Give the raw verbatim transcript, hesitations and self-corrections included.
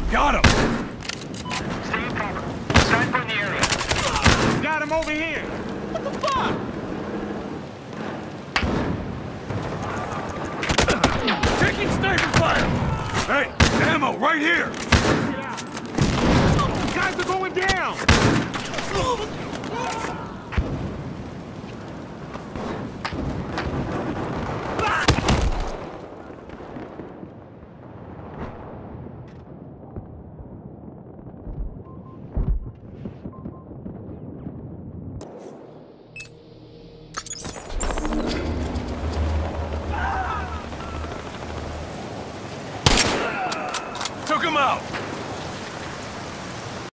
Got him! Stay in cover. Sniper in the area. Got him over here! What the fuck? Taking sniper fire! Hey, ammo right here! Guys are going down!